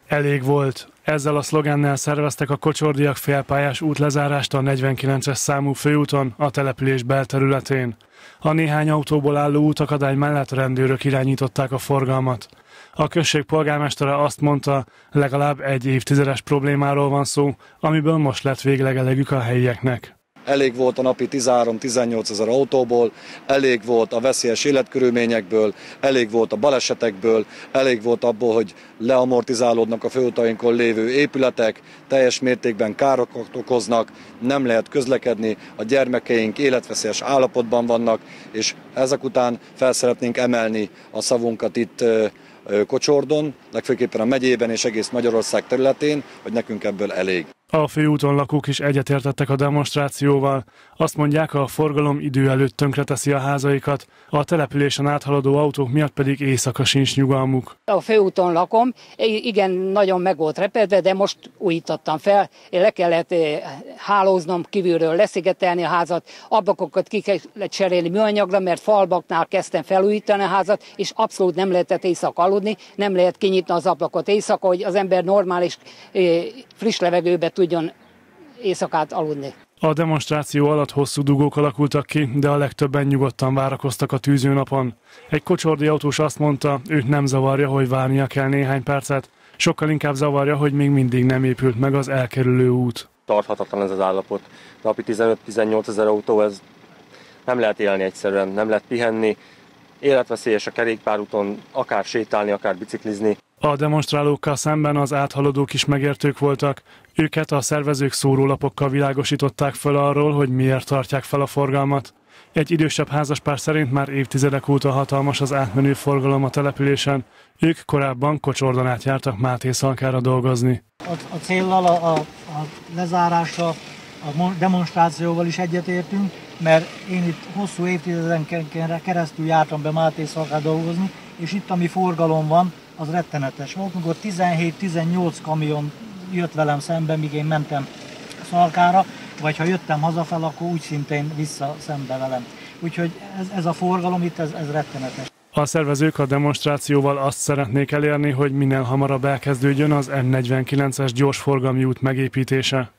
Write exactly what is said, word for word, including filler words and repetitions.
Elég volt. Ezzel a szlogennel szerveztek a kocsordiak félpályás útlezárást a negyvenkilences számú főúton, a település belterületén. A néhány autóból álló útakadály mellett rendőrök irányították a forgalmat. A község polgármestere azt mondta, legalább egy évtizedes problémáról van szó, amiből most lett végleg elegük a helyieknek. Elég volt a napi tizenhárom-tizennyolc ezer autóból, elég volt a veszélyes életkörülményekből, elég volt a balesetekből, elég volt abból, hogy leamortizálódnak a főutainkon lévő épületek, teljes mértékben károkat okoznak, nem lehet közlekedni, a gyermekeink életveszélyes állapotban vannak, és ezek után fel szeretnénk emelni a szavunkat itt Kocsordon, legfőképpen a megyében és egész Magyarország területén, hogy nekünk ebből elég. A főúton lakók is egyetértettek a demonstrációval. Azt mondják, a forgalom idő előtt tönkreteszi a házaikat, a településen áthaladó autók miatt pedig éjszaka sincs nyugalmuk. A főúton lakom, igen, nagyon meg volt repedve, de most újítottam fel. Le kellett hálóznom, kívülről leszigetelni a házat, ablakokat ki kellett cserélni műanyagra, mert falbaknál kezdtem felújítani a házat, és abszolút nem lehetett éjszaka aludni, nem lehet kinyitni az ablakot éjszaka, hogy az ember normális, friss levegőbe tudjon éjszakát aludni. A demonstráció alatt hosszú dugók alakultak ki, de a legtöbben nyugodtan várakoztak a tűzőnapon. Egy kocsordi autós azt mondta, őt nem zavarja, hogy várnia kell néhány percet, sokkal inkább zavarja, hogy még mindig nem épült meg az elkerülő út. Tarthatatlan ez az állapot. Napi tizenöt-tizennyolc ezer autó, ez nem lehet élni egyszerűen, nem lehet pihenni. Életveszélyes a kerékpárúton, akár sétálni, akár biciklizni. A demonstrálókkal szemben az áthaladók is megértők voltak. Őket a szervezők szórólapokkal világosították föl arról, hogy miért tartják fel a forgalmat. Egy idősebb házaspár szerint már évtizedek óta hatalmas az átmenő forgalom a településen. Ők korábban Kocsordon át jártak Mátészalkára dolgozni. A, a céllal, a, a lezárással, a demonstrációval is egyetértünk, mert én itt hosszú évtizeden keresztül jártam be Mátészalkára dolgozni, és itt ami forgalom van, az rettenetes volt, amikor tizenhét-tizennyolc kamion jött velem szembe, míg én mentem Szalkára, vagy ha jöttem hazafel, akkor úgy szintén vissza szembe velem. Úgyhogy ez, ez a forgalom itt, ez, ez rettenetes. A szervezők a demonstrációval azt szeretnék elérni, hogy minél hamarabb elkezdődjön az M negyvenkilences gyorsforgalmi út megépítése.